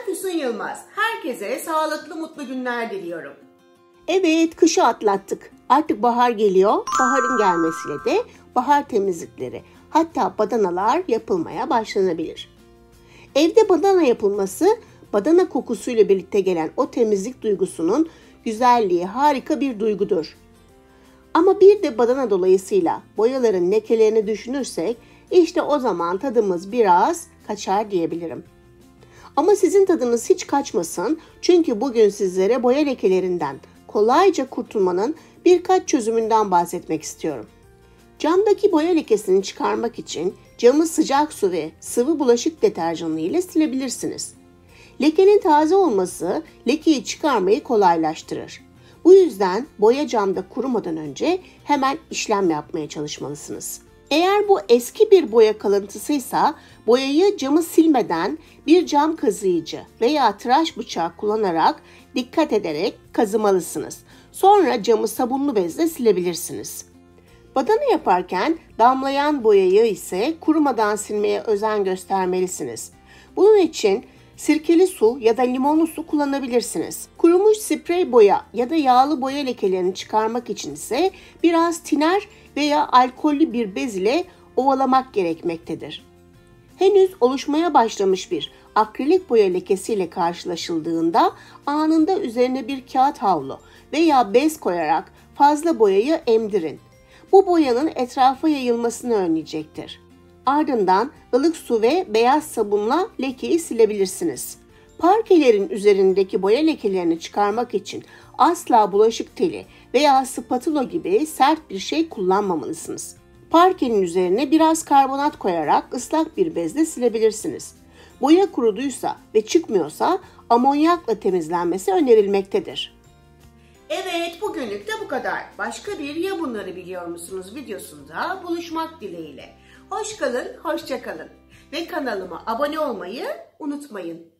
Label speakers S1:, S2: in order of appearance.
S1: Füsun Yılmaz. Herkese sağlıklı, mutlu günler diliyorum.
S2: Evet, kışı atlattık. Artık bahar geliyor. Baharın gelmesiyle de bahar temizlikleri, hatta badanalar yapılmaya başlanabilir. Evde badana yapılması, badana kokusuyla birlikte gelen o temizlik duygusunun güzelliği harika bir duygudur. Ama bir de badana dolayısıyla boyaların lekelerini düşünürsek, işte o zaman tadımız biraz kaçar diyebilirim. Ama sizin tadınız hiç kaçmasın, çünkü bugün sizlere boya lekelerinden kolayca kurtulmanın birkaç çözümünden bahsetmek istiyorum. Camdaki boya lekesini çıkarmak için camı sıcak su ve sıvı bulaşık deterjanı ile silebilirsiniz. Lekenin taze olması lekeyi çıkarmayı kolaylaştırır. Bu yüzden boya camda kurumadan önce hemen işlem yapmaya çalışmalısınız. Eğer bu eski bir boya kalıntısıysa boyayı camı silmeden bir cam kazıyıcı veya tıraş bıçağı kullanarak dikkat ederek kazımalısınız. Sonra camı sabunlu bezle silebilirsiniz. Badana yaparken damlayan boyayı ise kurumadan silmeye özen göstermelisiniz. Bunun için sirkeli su ya da limonlu su kullanabilirsiniz. Kurumuş sprey boya ya da yağlı boya lekelerini çıkarmak için ise biraz tiner veya alkollü bir bez ile ovalamak gerekmektedir. Henüz oluşmaya başlamış bir akrilik boya lekesiyle karşılaşıldığında anında üzerine bir kağıt havlu veya bez koyarak fazla boyayı emdirin. Bu boyanın etrafa yayılmasını önleyecektir. Ardından ılık su ve beyaz sabunla lekeyi silebilirsiniz. Parkelerin üzerindeki boya lekelerini çıkarmak için asla bulaşık teli veya spatula gibi sert bir şey kullanmamalısınız. Parkenin üzerine biraz karbonat koyarak ıslak bir bezle silebilirsiniz. Boya kuruduysa ve çıkmıyorsa amonyakla temizlenmesi önerilmektedir.
S1: Evet, bugünlük de bu kadar. Başka bir Ya Bunları Biliyor Musunuz videosunda buluşmak dileğiyle. Hoş kalın, hoşça kalın ve kanalıma abone olmayı unutmayın.